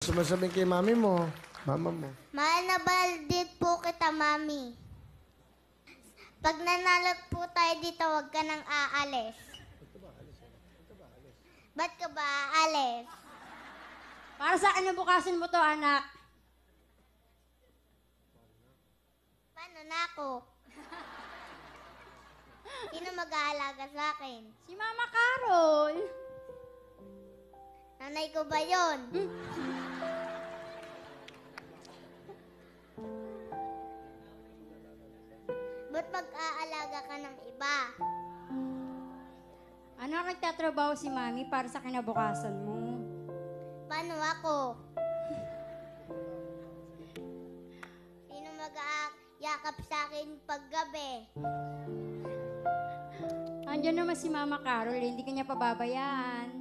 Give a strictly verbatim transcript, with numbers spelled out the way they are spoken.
gusto mo sabihin kay mami mo? Mama mo. Mahal na mahal din po kita, Mami. Pag nanalo po tayo dito, huwag ka nang aalis. Ba't ka ba aalis? Para sa akin bukasin mo to, anak. Paano na ako? Sino mag-aalaga sa akin? Si Mama Carol. Nanay ko ba yun? Ba't mag-aalaga ka ng iba? Ano nagtatrabaho si Mami para sa kinabukasan mo? Paano ako? Sino mag-aayakap sa akin paggabi? Andiyan naman si Mama Carol, hindi ka niya pababayaan.